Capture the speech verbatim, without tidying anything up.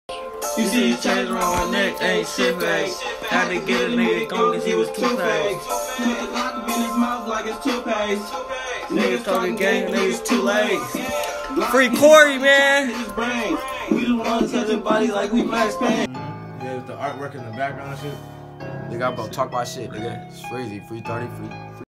You see the chains around my neck, ain't shit fake. Had to get a nigga gone cause he was two-faced. Niggas lock up in his mouth like it's toothpaste. Niggas talking gang, niggas too late. Free Corey, man. We the ones touching bodies like we Max Payne. Yeah, with the artwork in the background and shit. Nigga, I'm about to talk about shit, nigga. It's crazy. Free thirty, free.